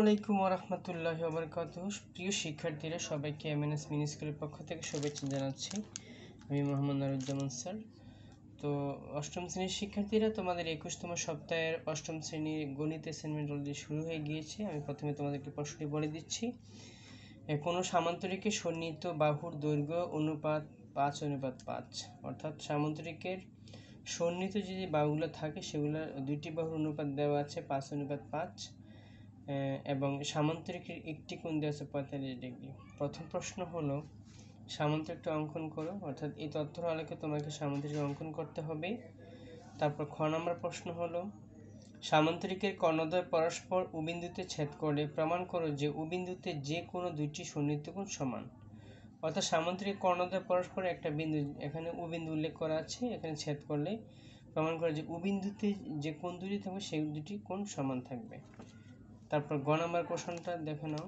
আলাইকুম ওয়া রাহমাতুল্লাহি ওয়া বারাকাতুহু। প্রিয় শিক্ষার্থীরা, সবাইকে এমএমএস মিনি স্কুলের পক্ষ থেকে শুভেচ্ছা জানাচ্ছি। আমি মোহাম্মদ নুরুজ্জামান স্যার। তো অষ্টম শ্রেণীর শিক্ষার্থীরা, তোমাদের 21তম সপ্তাহের অষ্টম শ্রেণীর গণিত অ্যাসাইনমেন্ট অলরেডি শুরু হয়ে গিয়েছে। আমি প্রথমে তোমাদেরকে প্রশ্নটি বলে দিচ্ছি। কোনো সামান্তরিকের সন্নিহিত বাহুর দৈর্ঘ্য অনুপাত 5:5, অর্থাৎ সামান্তরিকের সন্নিহিত যে বাহুগুলো থাকে সেগুলো দুইটি বাহুর অনুপাত দেওয়া আছে 5:5 এবং সামান্তরিকের একটি কোণ দেওয়া আছে 45 ডিগ্রি। প্রথম প্রশ্ন হলো সামান্তরিকটা অঙ্কন করো, অর্থাৎ এই তথ্যের আলোকে তোমাকে সামান্তরিক অঙ্কন করতে হবে। তারপর খ নম্বর প্রশ্ন হলো সামান্তরিকের কর্ণদ্বয় পরস্পর উবিন্দুতে ছেদ করে প্রমাণ করো যে উবিন্দুতে যে কোনো দুইটি সন্নিহিত কোণ সমান। অর্থাৎ সামান্তরিক কর্ণদ্বয় পরস্পর একটা বিন্দু, এখানে উবিন্দু উল্লেখ করা আছে, এখানে ছেদ করলে প্রমাণ করে যে উবিন্দুতে যে কোণ দুটি থাকবে সেই দুটি কোণ সমান থাকবে। তারপর গ নম্বর কোশ্চেনটা দেখে নাও।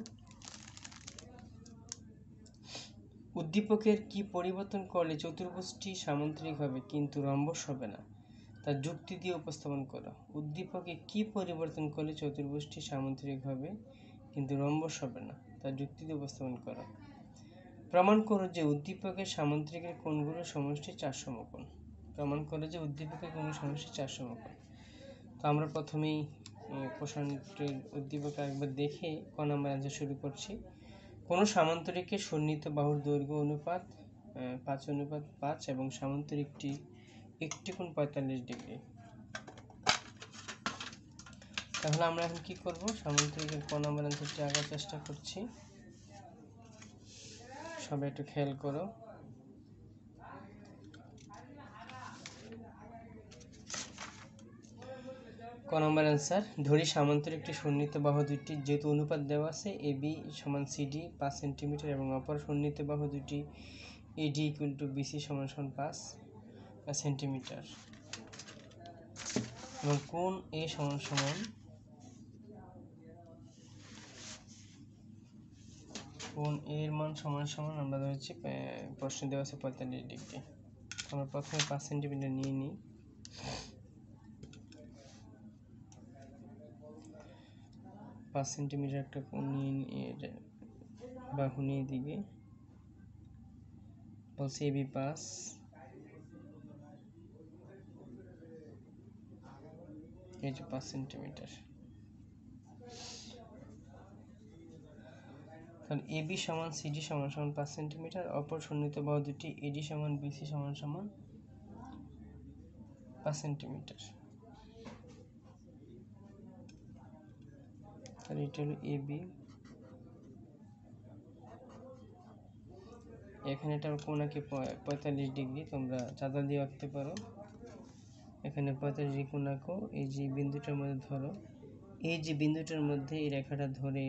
উদ্দীপকের কি পরিবর্তন করলে চতুর্ভুজটি সামান্তরিক হবে কিন্তু রম্বস হবে না, তার যুক্তি দিয়ে উপস্থাপন করো। উদ্দীপকে কি পরিবর্তন করলে চতুর্ভুজটি সামান্তরিক হবে কিন্তু রম্বস হবে না, তার যুক্তি দিয়ে উপস্থাপন করো। প্রমাণ করো যে উদ্দীপকের সামান্তরিকের কোণগুলো সমষ্টি 4 সমকোণ। প্রমাণ করো যে উদ্দীপকের কোণগুলো সমষ্টি 4 সমকোণ। তো আমরা প্রথমেই প্রশ্নটির উদ্দীপক একবার দেখে ক নম্বর অ্যান্সার শুরু করছি। কোনো সামান্তরিকের সন্নিহিত বাহুর দৈর্ঘ্য অনুপাত 5:5 এবং সামান্তরিকটি একটি কোণ 45 ডিগ্রি। তাহলে আমরা এখন কি করব? সামান্তরিকের ক নম্বর অ্যান্সারটি আঁকার চেষ্টা করছি। সবাই একটু খেয়াল করো। ক নম্বর অ্যান্সার, ধরি সামান্তরিকটি সন্নিহিত বাহু দুইটি যেহেতু অনুপাত দেওয়া আছে AB সমান CD 5 সেন্টিমিটার এবং অপর সন্নিহিত বাহু দুইটি AD = BC সমান 5 সেন্টিমিটার এবং কোণ A সমান কোণ A এর মান সমান আমরা ধরেছি প্রশ্নে দেওয়া আছে 45 ডিগ্রি। আমরা প্রথমে 5 সেন্টিমিটার নিয়ে নিই। পাঁচ সেন্টিমিটার একটা কোণ নিয়ে বাহু নিয়ে দিকে বলছে AB 5, এই যে 5 সেন্টিমিটার। কারণ AB সমান CD সমান 5 সেন্টিমিটার, অপর সন্নিহিত বাহু দুটি AD সমান BC সমান 5 সেন্টিমিটার। তাহলে এটা হলো AB। এখানে এটা কোণ আঁকে 45 ডিগ্রি, তোমরা চাঁদা দিয়ে আঁকতে পারো। এখানে 45 ডিগ্রি কোণ আঁকো। এই যে বিন্দুটার মধ্যে ধরো, এই যে বিন্দুটার মধ্যে এই রেখাটা ধরে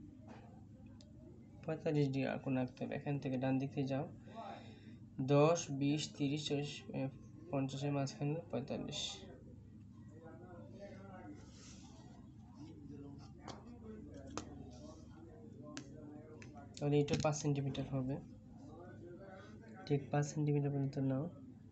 45 ডিগ্রি কোণ আঁকতে হবে। এখান থেকে ডান দিকে যাও, 10, 20, 30, 40, 50 এর মাঝখানে 45। তাহলে এটা 5 সেন্টিমিটার হবে। ঠিক 5 সেন্টিমিটার পর্যন্ত নাও।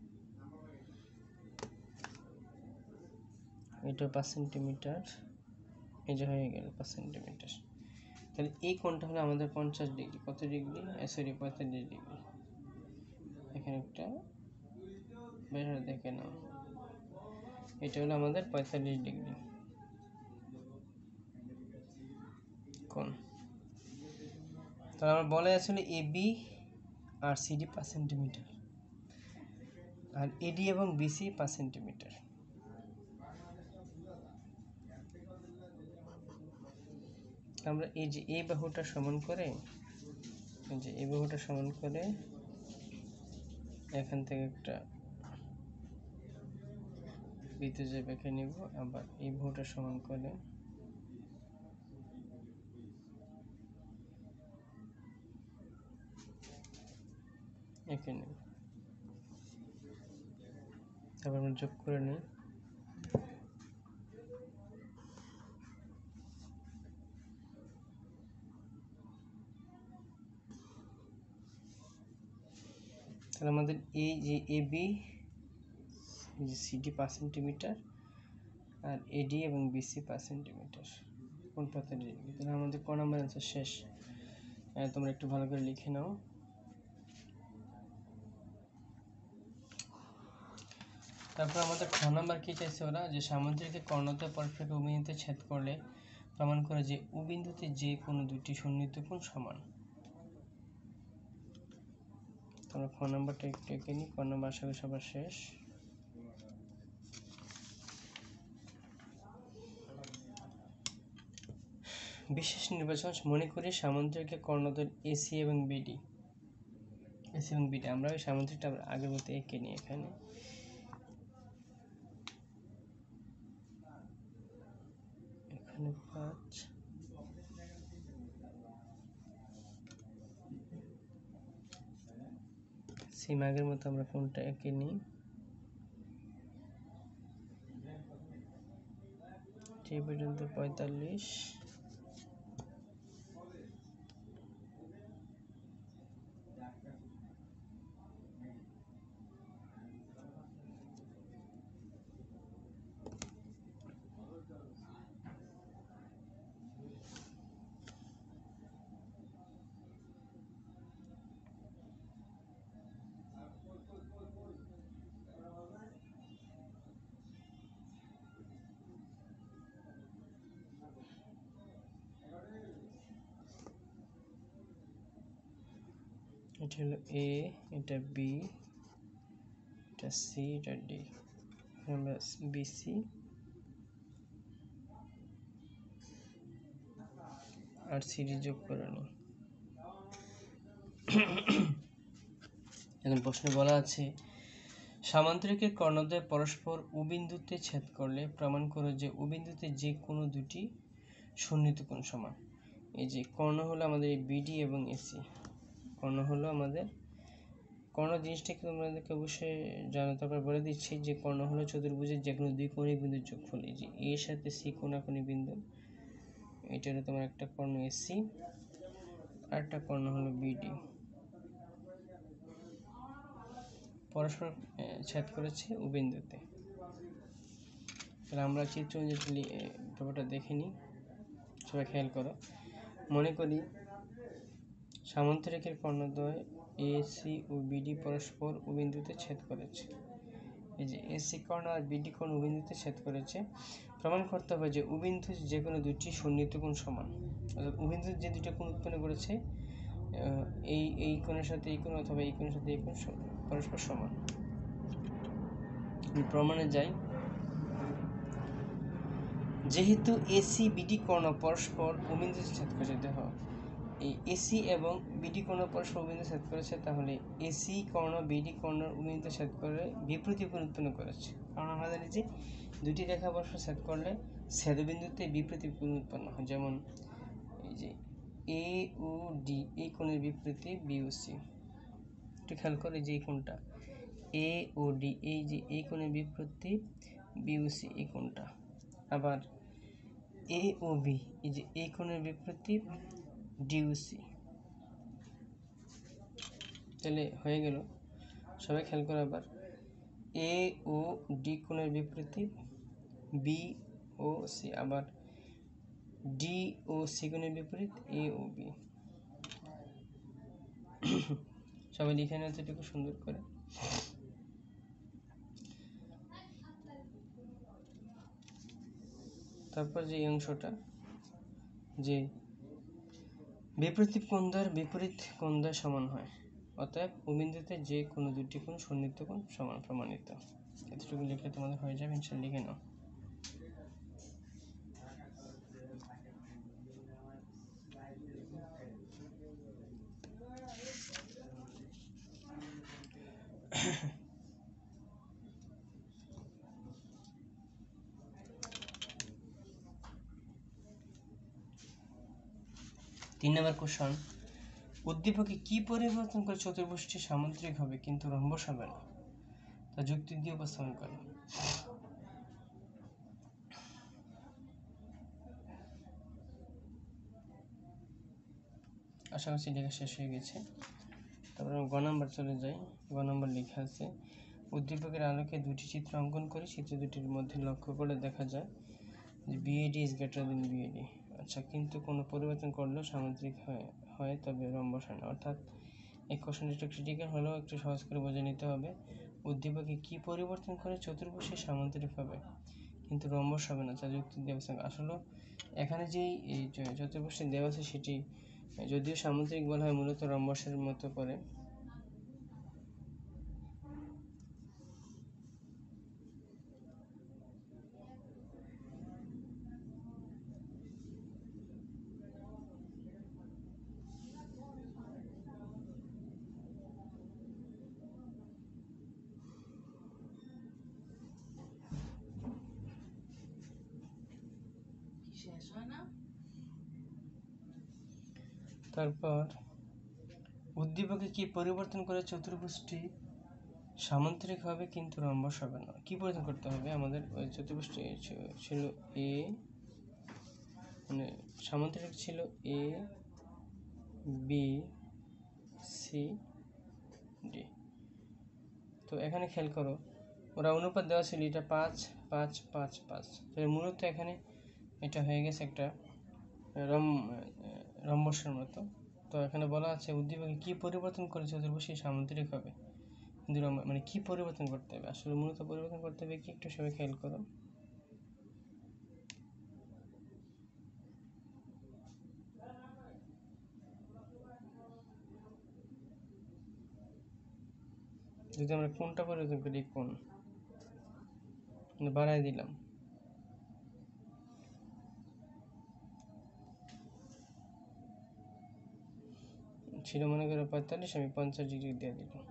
এটা 5 সেন্টিমিটার, এই যে হয়ে গেল 5 সেন্টিমিটার। তাহলে এই কোণটা হলো আমাদের 50 ডিগ্রি। কত ডিগ্রি? 45 ডিগ্রি। এখানে একটা বের হয়ে দেখে নাও, এটা হলো আমাদের 45 ডিগ্রি কোণ। তাহলে আমার বলা আসলে AB আর CD 5 সেন্টিমিটার আর AD এবং BC 5 সেন্টিমিটার। আমরা এই যে এই বাহুটা সমান করে, এই যে এই বাহুটা সমান করে এখান থেকে একটা বৃত্ত যে বেঁকে নিব, আবার এই বাহুটা সমান করে এঁকে নেব। তারপর আমরা যোগ করে নিই। তাহলে আমাদের এই যে AB, এই যে CD 5 সেন্টিমিটার আর AD এবং BC 5 সেন্টিমিটার। কোন পথের ডিগ্রি। তাহলে আমাদের ক নাম্বার অ্যান্সার শেষ। তোমরা একটু ভালো করে লিখে নাও। তারপর আমাদের খ নাম্বার কি চাইছে ওরা, যে সামুদ্রিকের কর্ণদ্বয় পরস্পরকে উবিন্দুতে ছেদ করলে প্রমাণ করে যে উবিন্দুতে যে কোনো দুটি সন্নিহিত কোণ সমান। তোমরা খ নাম্বারটা একটু এঁকে নি, ক নাম্বার আশা করি সবার শেষ। বিশেষ নির্বাচন মনে করি সামুদ্রিকের কর্ণদ্বয় এসি এবং বিডি। এসি এবং বিডি আমরা ওই সামুদ্রিকটা আগের মতো এঁকে নিই এখানে। এখানে 5 সেম আগের মতো আমরা কোনটা এঁকে নিই। এই পর্যন্ত 45। এটা হলো এ, এটা বি, এটা সি, এটা ডি। আমরা বিসি আর সিডি যোগ করে নিই। এখন প্রশ্নে বলা আছে সামান্তরিকের কর্ণদ্বয় পরস্পর উবিন্দুতে ছেদ করলে প্রমাণ করো যে উবিন্দুতে যে কোনো দুটি সন্নিহিত কোণ সমান। এই যে কর্ণ হলো আমাদের এই বিডি এবং এসি। কর্ণ হলো আমাদের, কর্ণ জিনিসটাকে তোমাদেরকে অবশ্যই জানো। তারপর বলে দিচ্ছি যে কর্ণ হলো চতুর্ভুজের যে কোনো দুই কৌণিক বিন্দুর যোগফল। এই যে এর সাথে সি কোণাকোণী বিন্দু, এটা হলো তোমার একটা কর্ণ এসি আর একটা কর্ণ হলো বিডি, পরস্পর ছেদ করেছে উবিন্দুতে। তাহলে আমরা চিত্র অনুযায়ী ব্যাপারটা দেখে নিই, সবাই খেয়াল করো। মনে করি সামন্তরিকের কর্ণদ্বয় এসি ও বিডি পরস্পর উবিন্দুতে ছেদ করেছে। এই যে এসি কর্ণ আর বিডি কোণ উবিন্দুতে ছেদ করেছে, প্রমাণ করতে হবে যে উবিন্দু যে কোনো দুটি সন্নিহিত কোণ সমান। অর্থাৎ উবিন্দু যে দুটো কোণ উৎপন্ন করেছে, এই কোণের সাথে এই কোণ অথবা এই কোণের সাথে এই কোণ পরস্পর সমান। প্রমাণে যাই। যেহেতু এসি বিডি কর্ণ পরস্পর উবিন্দুতে ছেদ করেছে, দেখো এই এসি এবং বিডি কর্ণ পরস্পর উবিন্দুতে ছেদ করেছে, তাহলে এসি কর্ণ বিডি কর্ণ উবিন্দুতে ছেদ করে বিপরীত কোণ উৎপন্ন করেছে। কারণ আমরা জানি যে দুটি রেখা পরস্পর ছেদ করলে ছেদবিন্দুতে বিপরীত কোণ উৎপন্ন হয়। যেমন এই যে এ ও ডি, এই কোণের বিপরীতে বি ও সি। একটু খেয়াল করে যে এই কোণটা এ ও ডি, এই যে এই কোণের বিপরীতে বি ও সি, এই কোণটা। আবার এ ও বি, এই যে এই কোণের বিপরীতে ডিউসি। তাহলে হয়ে গেল, সবাই খেয়াল করে। আবার এ ও ডি কোণের বিপরীতে বি ও সি, আবার ডি ও সি কোণের বিপরীত এ ও বি। সবাই লিখে নেয় এতটুকু সুন্দর করে। তারপর যে অংশটা, যে বিপরীত কোণদ্বয়ের বিপরীত কোণদ্বয় সমান হয়, অতএব উবিন্দুতে যে কোনো দুটি কোণ সন্নিহিত কোণ সমান প্রমাণিত। এতটুকু লিখলে তোমাদের হয়ে যাবে, ইনশাআল্লাহ লিখে নাও। তিন নম্বর কোশ্চেন, উদ্দীপকে কি পরিবর্তন করে চতুর্ভুজটি সামুদ্রিক হবে কিন্তু রম্বস হবে না, তা যুক্তি দিয়ে উপস্থাপন করো। আশা করছি লেখা শেষ হয়ে গেছে। তারপর গ নাম্বার চলে যাই। গ নাম্বার লেখা আছে, উদ্দীপকের আলোকে দুটি চিত্র অঙ্কন করি, চিত্র দুটির মধ্যে লক্ষ্য করে দেখা যায় যে BAD is greater than BAD. আচ্ছা, কিন্তু কোনো পরিবর্তন করলেও সামুদ্রিক হয় তবে রম্বস হয় না। অর্থাৎ এই কোশ্চেনটা একটু ক্রিটিক্যাল হলেও একটু সহজ করে বুঝে নিতে হবে। উদ্দীপকে কি পরিবর্তন করে চতুর্ভুজে সামুদ্রিক হবে কিন্তু রম্বস হবে না, যা যুক্তি দিয়ে আসলে এখানে যেই এই চতুর্ভুজটি দেওয়া আছে সেটি যদিও সামুদ্রিক বলা হয়, মূলত রম্বসের মতো করে। তারপর উদ্দীপকে কি পরিবর্তন করে চতুর্ভুজটি সামুদ্রিক হবে কিন্তু রম্বস হবে না? কি পরিবর্তন করতে হবে? আমাদের ওই চতুর্ভুজটি ছিল এ, মানে সামুদ্রিক ছিল এ বি সি ডি। তো এখানে খেয়াল করো, ওরা অনুপাত দেওয়া ছিল এটা 5 5 5 5। তো মূলত এখানে এটা হয়ে গেছে একটা রম্বসের মতো। তো এখানে বলা আছে উদ্দীপকে কি পরিবর্তন করে চতুর্ভুজটি সামুদ্রিক হবে কিন্তু মানে কি পরিবর্তন করতে হবে? আসলে মূলত পরিবর্তন করতে হবে কি, একটু সবাই খেয়াল করো। যদি আমরা কোনটা পরিবর্তন করি, কোন বাড়াই দিলাম, ছিল মনে করো 45, আমি 50 ডিগ্রি দিয়ে দিলাম।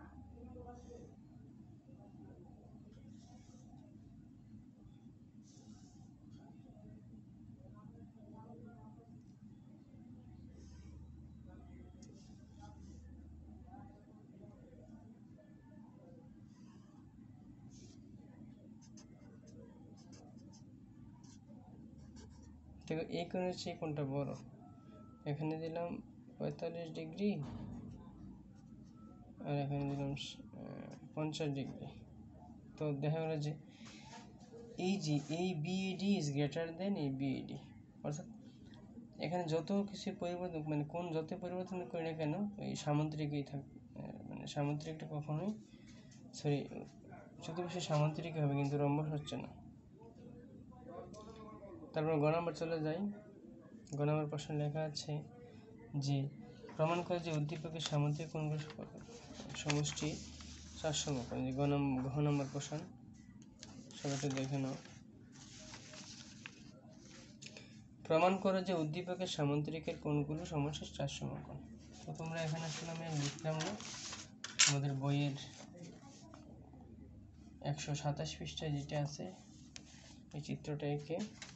দেখো এই কোণের চেয়ে কোনটা বড়, এখানে দিলাম 45 ডিগ্রি আর এখানে দিলাম 50 ডিগ্রি। তো দেখা গেল যে এই বিএডি ইজ গ্রেটার দেন এই বিএডি, অর্থাৎ এখানে যত কিছু পরিবর্তন, মানে কোন যত পরিবর্তন করি না কেন এই সামুদ্রিকই থাকবে, মানে সামুদ্রিকটা কখনোই চতুর্ভুজে সামুদ্রিক হবে কিন্তু রম্বস হচ্ছে না। তারপর গ নম্বর চলে যাই। গ নম্বর প্রশ্ন লেখা আছে যে প্রমাণ করে যে উদ্দীপকের সামুদ্রিক কোণগুলো সমষ্টি 4 সমকোণ। ঘ নম্বর প্রশ্ন সবাই একটু দেখে নাও। প্রমাণ করে যে উদ্দীপকের সামুদ্রিকের কোণগুলো সমষ্টি 4 সমকোণ। তো তোমরা এখানে আসলে আমি লিখলাম না, আমাদের বইয়ের 127 পৃষ্ঠায় যেটা আছে এই চিত্রটা এঁকে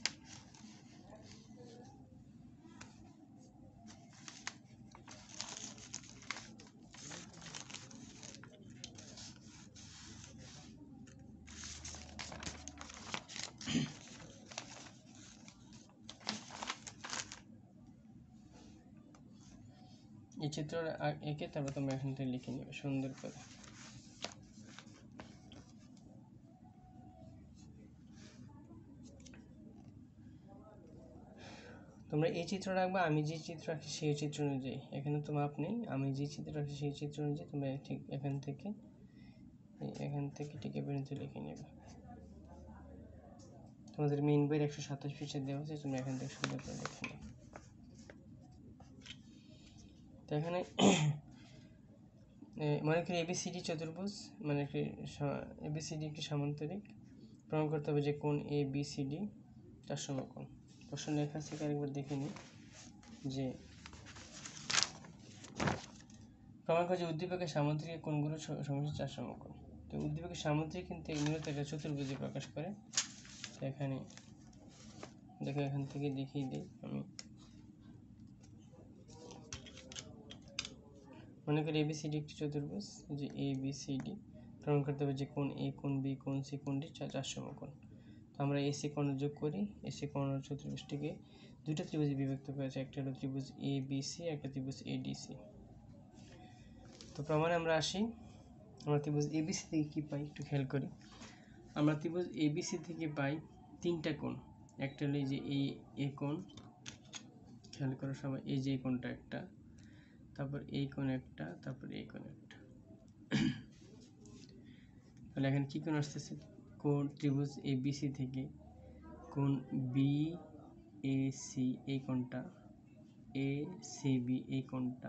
এই চিত্রটা এঁকে তারপর তোমরা এখান থেকে লিখে নেবে সুন্দর করে। তোমরা এই চিত্র রাখবা, আমি যে চিত্র রাখি সেই চিত্র অনুযায়ী। এখানে তো মাপ নেই, আমি যে চিত্র রাখি সেই চিত্র অনুযায়ী তোমরা ঠিক এখান থেকে ঠিক এ পর্যন্ত লিখে নেবে। তোমাদের মেইন বইয়ের 127 পৃষ্ঠা দেওয়া আছে, তোমরা এখান থেকে সুন্দর করে লিখে নেবে। তো এখানে মনে করি এবিসিডি চতুর্ভুজ, মানে এবিসিডি একটি সামান্তরিক। প্রমাণ করতে হবে যে কোণ এ বি সি ডি 4 সমকোণ। প্রশ্ন লেখা আছে, আরেকবার দেখে নিই যে প্রমাণ করে যে উদ্দীপকের সামুদ্রিক কোণগুলো সমষ্টি 4 সমকোণ। তো উদ্দীপকের সামুদ্রিক কিন্তু মূলত একটা চতুর্ভুজে প্রকাশ করে। তো এখানে দেখো এখান থেকে দেখিয়ে দিই আমি। মনে করি এবিসিডি একটি চতুর্ভুজ, যে এ বি সি ডি। প্রমাণ করতে হবে যে কোণ এ, কোণ বি, কোণ সি, কোণ ডি 4 সমকোণ। তো আমরা এসি কোণ যোগ করি। এসি কোণ চতুর্ভুজটিকে দুইটা ত্রিভুজে বিভক্ত করেছে, একটা হলো ত্রিভুজ এ বি সি, একটা ত্রিভুজ এ ডি সি। তো প্রমাণে আমরা আসি। আমরা ত্রিভুজ এবিসি থেকে কি পাই একটু খেয়াল করি। আমরা ত্রিভুজ এবিসি থেকে পাই 3টা কোণ। একটা হলো যে এ কোণ, খেয়াল করার সময় এই যে কোণটা একটা, তারপর এই কোণ একটা, তারপর এই কোণ একটা। তাহলে এখানে কি কোণ আসতেছে? কোণ ত্রিভুজ এবিসি থেকে কোণ বিএসি এই কোণটা, এসিবি এই কোণটা,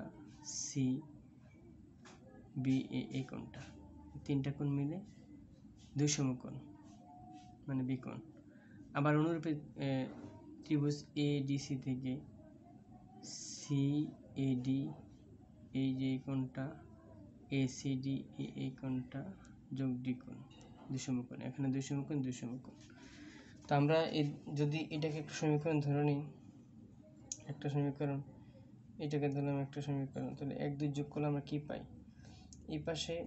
সিবিএ এই কোণটা, তিনটা কোণ মিলে দুই সমকোণ মানে বিকোণ। আবার অনুরূপে ত্রিভুজ এডিসি থেকে সিএডি এই যে কোণটা, এসিডি এই কোণটা যোগ ডি কোণ, দুই সমকোণ। এখানে দুই সমকোণ দুই সমকোণ। তো আমরা যদি এটাকে একটা সমীকরণ ধরে নিই, একটা সমীকরণ, এটাকে ধরলাম একটা সমীকরণ, তাহলে 1 2 যোগ করলে আমরা কি পাই? এই পাশে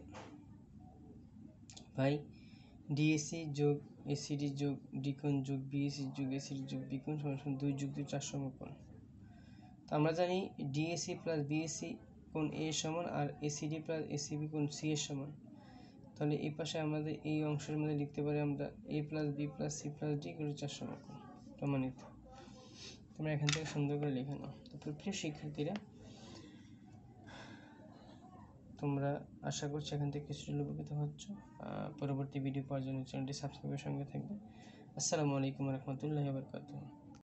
পাই ডিএসি যোগ এসিডি যোগ ডিকোণ যোগ বিএসি যোগ এসিডি যোগ বিকোণ সমান 2 যোগ 2 4 সমকোণ। তো আমরা জানি ডিএসি প্লাস বিএসি কোণ এ সমান আর এসিডি প্লাস এসিবি কোণ সি এর সমান। তাহলে এই পাশে আমাদের এই অংশের মধ্যে লিখতে পারি আমরা A plus B plus C plus D করে 4 সমকোণ প্রমাণিত। তোমরা এখান থেকে সুন্দর করে লিখে নাও। তো প্রিয় শিক্ষার্থীরা, তোমরা আশা করছি এখান থেকে কিছুটা উপকৃত হচ্ছ। পরবর্তী ভিডিও পাওয়ার জন্য চ্যানেলটি সাবস্ক্রাইবের সঙ্গে থাকবে। আসসালামু আলাইকুম ওয়া রাহমাতুল্লাহি ওয়া বারাকাতুহু।